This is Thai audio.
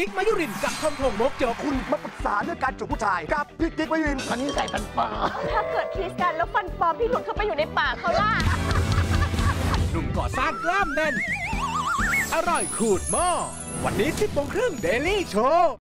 กิ๊กมายุรินกับทงมกเจอคุณมาปรึกษาเรื่องการจูบผู้ชายกับพี่กิ๊กมายุรินคนนี้ใส่ฟันปลอมถ้าเกิดคิสกันแล้วฟันปลอมที่หลุดเข้าไปอยู่ในปากเขาล่ะหนุ่มก่อสร้างกล้ามแน่นอร่อยขูดหม้อวันนี้10 โมงครึ่ง Daily Show